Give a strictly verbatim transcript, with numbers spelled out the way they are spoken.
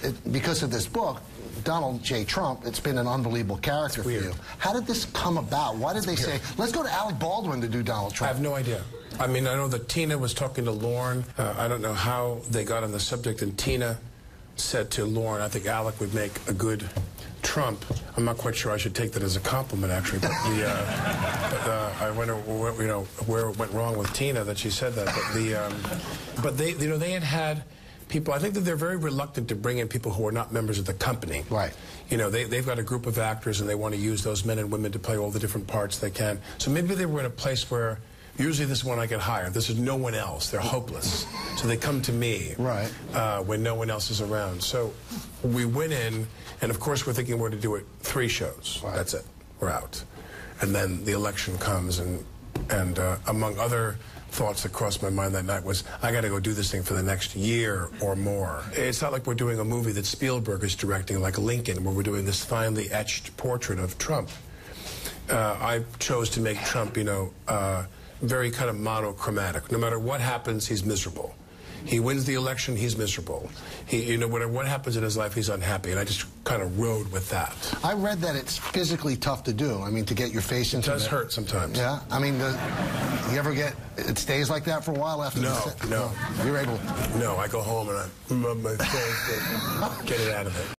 it, because of this book, Donald J. Trump, it's been an unbelievable character for you. How did this come about? Why did they say, let's go to Alec Baldwin to do Donald Trump? I have no idea. I mean, I know that Tina was talking to Lorne. Uh, I don't know how they got on the subject, and Tina said to Lorne, I think Alec would make a good Trump. I'm not quite sure I should take that as a compliment, actually, but, the, uh, but uh, I wonder, you know, where it went wrong with Tina that she said that. But the, um, but they, you know, they had had people. I think that they're very reluctant to bring in people who are not members of the company. Right. You know, they, they've got a group of actors, and they want to use those men and women to play all the different parts they can. So maybe they were in a place where usually this is when I get hired. This is no one else. They're hopeless. So they come to me right. uh, when no one else is around. So we went in, and of course we're thinking we're to do it three shows. Right. That's it. We're out. And then the election comes, and, and uh, among other thoughts that crossed my mind that night was, I got to go do this thing for the next year or more. It's not like we're doing a movie that Spielberg is directing, like Lincoln, where we're doing this finely etched portrait of Trump. Uh, I chose to make Trump, you know, uh, very kind of monochromatic. No matter what happens, he's miserable. He wins the election, he's miserable. He, you know, whatever what happens in his life, he's unhappy. And I just kind of rode with that. I read that it's physically tough to do. I mean, to get your face into it. It does hurt sometimes. Yeah? I mean, the, you ever get, it stays like that for a while after No, the no. You're able. No, I go home and I rub my face to get it out of it.